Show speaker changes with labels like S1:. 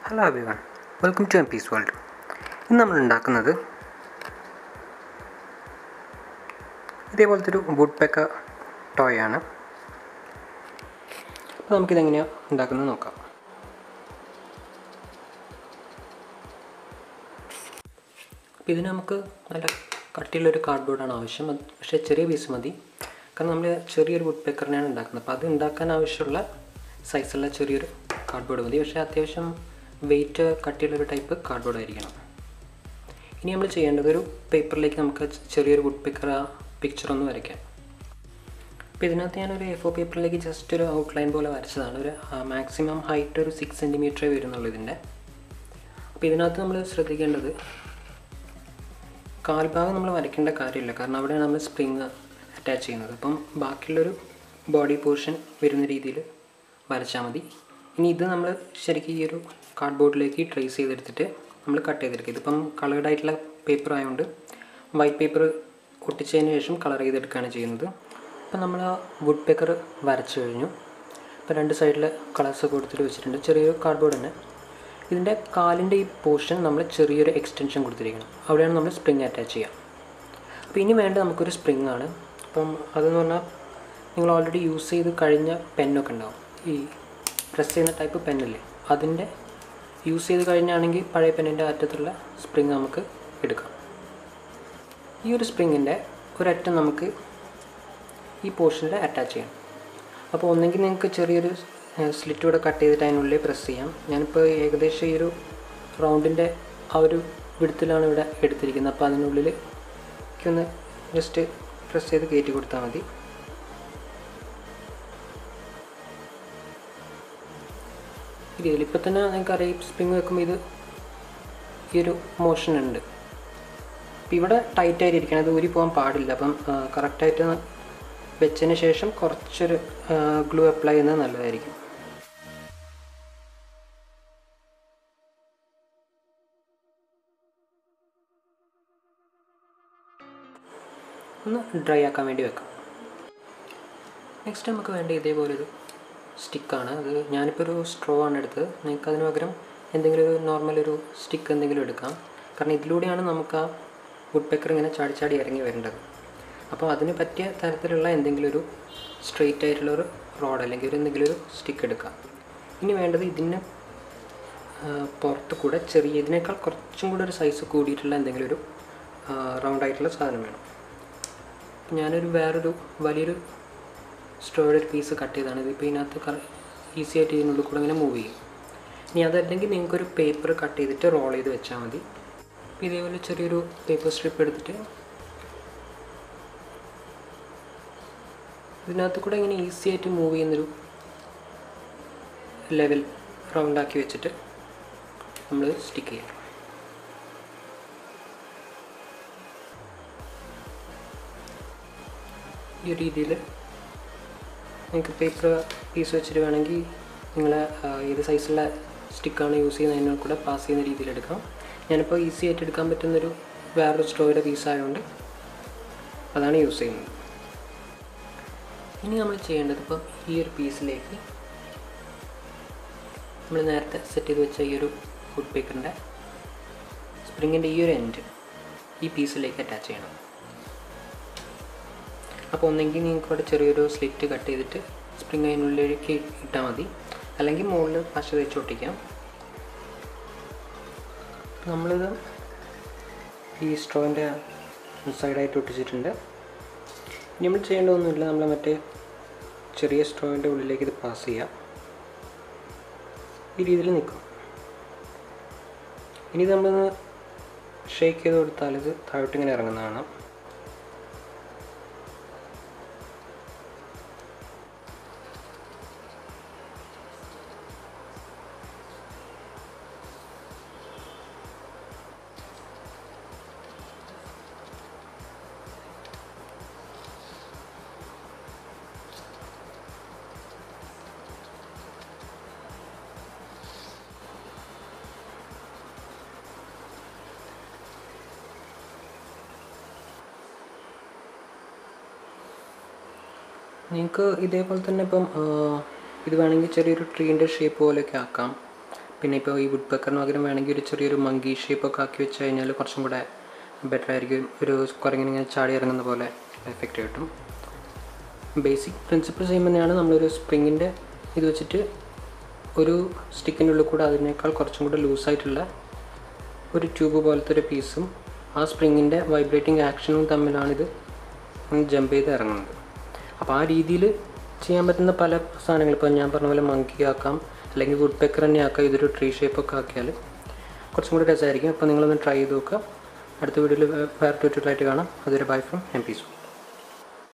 S1: Hello everyone, welcome to MP's world. ഇന്ന് നമ്മൾ ഉണ്ടാക്കുന്നത് ഇതേപോലത്തെ ഒരു വുഡ് പെക്കർ ടോയ് ആണ്. അപ്പോൾ നമുക്കിതെങ്ങനെയാണ് ഉണ്ടാക്കുന്നത് നോക്കാം. അപ്പോൾ ഇതിന് നമുക്ക് നല്ല കട്ടിയുള്ളൊരു കാർഡ്ബോർഡാണ് ആവശ്യം. പക്ഷേ ചെറിയ പീസ് മതി, കാരണം നമ്മൾ ചെറിയൊരു വുഡ് പെക്കറിനെയാണ് ഉണ്ടാക്കുന്നത്. അപ്പോൾ അത് ഉണ്ടാക്കാൻ ആവശ്യമുള്ള സൈസുള്ള ചെറിയൊരു കാർഡ്ബോർഡ് മതി. പക്ഷേ അത്യാവശ്യം വെയിറ്റ് കട്ടിയുള്ളൊരു ടൈപ്പ് കാർഡ്ബോർഡ് ആയിരിക്കണം. ഇനി നമ്മൾ ചെയ്യേണ്ടത് ഒരു പേപ്പറിലേക്ക് നമുക്ക് ചെറിയൊരു വുഡ് പെക്കർ പിക്ചർ ഒന്ന് വരയ്ക്കാം. അപ്പോൾ ഇതിനകത്ത് ഞാനൊരു A4 പേപ്പറിലേക്ക് ജസ്റ്റ് ഒരു ഔട്ട്ലൈൻ പോലെ വരച്ചതാണ്. ഒരു മാക്സിമം ഹൈറ്റ് ഒരു 6 സെൻറ്റിമീറ്റർ വരുന്നുള്ളൂ ഇതിൻ്റെ. അപ്പോൾ ഇതിനകത്ത് നമ്മൾ ശ്രദ്ധിക്കേണ്ടത് കാൽഭാഗം നമ്മൾ വരയ്ക്കേണ്ട കാര്യമില്ല, കാരണം അവിടെയാണ് നമ്മൾ സ്പ്രിങ് അറ്റാച്ച് ചെയ്യുന്നത്. അപ്പം ബാക്കിയുള്ളൊരു ബോഡി പോർഷൻ വരുന്ന രീതിയിൽ വരച്ചാൽ മതി. ഇനി ഇത് നമ്മൾ ശരിക്കും ഈ ഒരു കാർഡ്ബോർഡിലേക്ക് ട്രേസ് ചെയ്തെടുത്തിട്ട് നമ്മൾ കട്ട് ചെയ്തെടുക്കുക. ഇതിപ്പം കളേർഡ് ആയിട്ടുള്ള പേപ്പർ ആയതുകൊണ്ട് വൈറ്റ് പേപ്പർ ഒട്ടിച്ചതിന് ശേഷം കളർ ചെയ്തെടുക്കുകയാണ് ചെയ്യുന്നത്. അപ്പം നമ്മൾ ആ വുഡ് പെക്കർ വരച്ചു കഴിഞ്ഞു. ഇപ്പോൾ രണ്ട് സൈഡിൽ കളേഴ്സ് കൊടുത്തിട്ട് വെച്ചിട്ടുണ്ട്. ചെറിയൊരു കാർഡ്ബോർഡ് തന്നെ. ഇതിൻ്റെ കാലിൻ്റെ ഈ പോർഷൻ നമ്മൾ ചെറിയൊരു എക്സ്റ്റൻഷൻ കൊടുത്തിരിക്കണം. അവിടെയാണ് നമ്മൾ സ്പ്രിങ് അറ്റാച്ച് ചെയ്യുക. അപ്പോൾ ഇനി വേണ്ടത് നമുക്കൊരു സ്പ്രിങ് ആണ്. അപ്പം അതെന്ന് പറഞ്ഞാൽ നിങ്ങൾ ഓൾറെഡി യൂസ് ചെയ്ത് കഴിഞ്ഞ പെന്നൊക്കെ ഉണ്ടാവും, ഈ പ്രസ് ചെയ്യുന്ന ടൈപ്പ് പെന്നല്ലേ, അതിൻ്റെ യൂസ് ചെയ്ത് കഴിഞ്ഞാണെങ്കിൽ പഴയ പെന്നിൻ്റെ അറ്റത്തുള്ള സ്പ്രിങ് നമുക്ക് എടുക്കാം. ഈ ഒരു സ്പ്രിങ്ങിൻ്റെ ഒരറ്റം നമുക്ക് ഈ പോർഷനിൽ അറ്റാച്ച് ചെയ്യാം. അപ്പോൾ ഒന്നെങ്കിൽ നിങ്ങൾക്ക് ചെറിയൊരു സ്ലിറ്റ് കൂടെ കട്ട് ചെയ്തിട്ട് അതിനുള്ളിൽ പ്രസ് ചെയ്യാം. ഞാനിപ്പോൾ ഏകദേശം ഈ ഒരു റൗണ്ടിൻ്റെ ആ ഒരു വിഡ്ത്തിലാണ് ഇവിടെ എടുത്തിരിക്കുന്നത്. അപ്പോൾ അതിനുള്ളിൽ ഒന്ന് ജസ്റ്റ് പ്രസ് ചെയ്ത് കയറ്റി കൊടുത്താൽ മതി. ഇതിലിപ്പോൾ തന്നെ നിങ്ങൾക്കറിയാം, സ്പ്രിങ് വെക്കുമ്പോൾ ഇത് ഈ ഒരു മോഷൻ ഉണ്ട്. അപ്പോൾ ഇവിടെ ടൈറ്റായിട്ടിരിക്കണം, അത് ഊരി പോകാൻ പാടില്ല. അപ്പം കറക്റ്റായിട്ട് വെച്ചതിന് ശേഷം കുറച്ചൊരു ഗ്ലൂ അപ്ലൈ ചെയ്യുന്നത് നല്ലതായിരിക്കും. ഒന്ന് ഡ്രൈ ആക്കാൻ വേണ്ടി വെക്കാം. നെക്സ്റ്റ് നമുക്ക് വേണ്ട ഇതേപോലൊരു സ്റ്റിക്കാണ്. അത് ഞാനിപ്പോൾ ഒരു സ്ട്രോ ആണ് എടുത്തത്. നിങ്ങൾക്ക് അതിന് പകരം എന്തെങ്കിലും ഒരു നോർമൽ ഒരു സ്റ്റിക്ക് എന്തെങ്കിലും എടുക്കാം, കാരണം ഇതിലൂടെയാണ് നമുക്ക് ആ വുഡ് പെക്കർ ഇങ്ങനെ ചാടി ചാടി ഇറങ്ങി വരേണ്ടത്. അപ്പോൾ അതിന് പറ്റിയ തരത്തിലുള്ള എന്തെങ്കിലും ഒരു സ്ട്രെയിറ്റ് ആയിട്ടുള്ളൊരു റോഡ് അല്ലെങ്കിൽ ഒരു എന്തെങ്കിലും ഒരു സ്റ്റിക്ക് എടുക്കാം. ഇനി വേണ്ടത് ഇതിന് പുറത്ത് കൂടെ ചെറിയ ഇതിനേക്കാൾ കുറച്ചും കൂടെ ഒരു സൈസ് കൂടിയിട്ടുള്ള എന്തെങ്കിലും ഒരു റൗണ്ട് ആയിട്ടുള്ള സാധനം വേണം. ഞാനൊരു വേറൊരു വലിയൊരു സ്ട്രോയുടെ ഒരു പീസ് കട്ട് ചെയ്താണ്. ഇതിപ്പോൾ ഇതിനകത്ത് ഈസി ആയിട്ട് ഇതിനുള്ളിൽ കൂടെ ഇങ്ങനെ മൂവ് ചെയ്യും. ഇനി അതല്ലെങ്കിൽ നിങ്ങൾക്കൊരു പേപ്പർ കട്ട് ചെയ്തിട്ട് റോൾ ചെയ്ത് വെച്ചാൽ മതി. അപ്പോൾ ഇതേപോലെ ചെറിയൊരു പേപ്പർ സ്ട്രിപ്പ് എടുത്തിട്ട് ഇതിനകത്ത് കൂടെ ഇങ്ങനെ ഈസി ആയിട്ട് മൂവ് ചെയ്യുന്നൊരു ലെവൽ റൗണ്ടാക്കി വെച്ചിട്ട് നമ്മൾ സ്റ്റിക്ക് ചെയ്യാം. ഈ ഒരു രീതിയിൽ നിങ്ങൾക്ക് പേപ്പർ പീസ് വെച്ചിട്ട് വേണമെങ്കിൽ നിങ്ങൾ ഏത് സൈസുള്ള സ്റ്റിക്കാണ് യൂസ് ചെയ്യുന്നത് അതിനോട് കൂടെ പാസ് ചെയ്യുന്ന രീതിയിൽ എടുക്കാം. ഞാനിപ്പോൾ ഈസി ആയിട്ട് എടുക്കാൻ പറ്റുന്നൊരു വേറൊരു സ്ട്രോയുടെ പീസായതുകൊണ്ട് അതാണ് യൂസ് ചെയ്യുന്നത്. ഇനി നമ്മൾ ചെയ്യേണ്ടത് ഇപ്പം ഈ ഒരു പീസിലേക്ക് നമ്മൾ നേരത്തെ സെറ്റ് ചെയ്ത് വെച്ച ഈ ഒരു വുഡ് പെക്കറിൻ്റെ സ്പ്രിങ്ങിൻ്റെ ഈ ഒരു എൻഡ് ഈ പീസിലേക്ക് അറ്റാച്ച് ചെയ്യണം. അപ്പോൾ ഒന്നെങ്കിൽ നിങ്ങൾക്ക് ഇവിടെ ചെറിയൊരു സ്ലിറ്റ് കട്ട് ചെയ്തിട്ട് സ്പ്രിങ് അതിനുള്ളിലേക്ക് ഇട്ടാൽ മതി, അല്ലെങ്കിൽ മുകളിൽ പശ തേച്ച് ഒട്ടിക്കാം. നമ്മളിത് ഈ സ്ട്രോൻ്റെ സൈഡായിട്ട് ഒട്ടിച്ചിട്ടുണ്ട്. ഇനി നമ്മൾ ചെയ്യേണ്ടതൊന്നുമില്ല, നമ്മൾ മറ്റേ ചെറിയ സ്ട്രോൻ്റെ ഉള്ളിലേക്ക് ഇത് പാസ് ചെയ്യാം. ഈ രീതിയിൽ നിൽക്കും. ഇനി ഇത് നമ്മളൊന്ന് ഷേക്ക് ചെയ്ത് കൊടുത്താൽ ഇത് താഴോട്ടിങ്ങനെ ഇറങ്ങുന്നതാണ്. നിങ്ങൾക്ക് ഇതേപോലെ തന്നെ ഇപ്പം ഇത് വേണമെങ്കിൽ ചെറിയൊരു ട്രീൻ്റെ ഷേപ്പ് പോലെയൊക്കെ ആക്കാം. പിന്നെ ഇപ്പോൾ ഈ വുഡ് പെക്കറിന് പകരം വേണമെങ്കിൽ ഒരു ചെറിയൊരു മങ്കി ഷേപ്പൊക്കെ ആക്കി വെച്ച് കഴിഞ്ഞാൽ കുറച്ചും കൂടെ ബെറ്റർ ആയിരിക്കും. ഒരു കുരങ്ങിനിങ്ങനെ ചാടി ഇറങ്ങുന്ന പോലെ എഫക്റ്റ് കിട്ടും. ബേസിക് പ്രിൻസിപ്പിൾ സെയിം തന്നെയാണ്. നമ്മളൊരു സ്പ്രിങ്ങിൻ്റെ ഇത് വെച്ചിട്ട് ഒരു സ്റ്റിക്കിൻ്റെ ഉള്ളിൽ കൂടെ അതിനേക്കാൾ കുറച്ചും കൂടെ ലൂസായിട്ടുള്ള ഒരു ട്യൂബ് പോലത്തെ ഒരു പീസും ആ സ്പ്രിങ്ങിൻ്റെ വൈബ്രേറ്റിംഗ് ആക്ഷനും തമ്മിലാണിത് ജമ്പ് ചെയ്ത് ഇറങ്ങുന്നത്. അപ്പോൾ ആ രീതിയിൽ ചെയ്യാൻ പറ്റുന്ന പല സാധനങ്ങൾ, ഇപ്പോൾ ഞാൻ പറഞ്ഞ പോലെ മങ്കി ആക്കാം, അല്ലെങ്കിൽ വുഡ് പെക്കർ തന്നെ ആക്കാം. ഇതൊരു ട്രീ ഷേപ്പൊക്കെ ആക്കിയാൽ കുറച്ചും കൂടി രസമായിരിക്കും. അപ്പോൾ നിങ്ങളൊന്ന് ട്രൈ ചെയ്ത് നോക്കുക. അടുത്ത വീഡിയോയിൽ വേറെ ട്യൂട്ടോറിയലായിട്ട് കാണാം. അതൊരു ബൈ ഫ്രം MP Soul.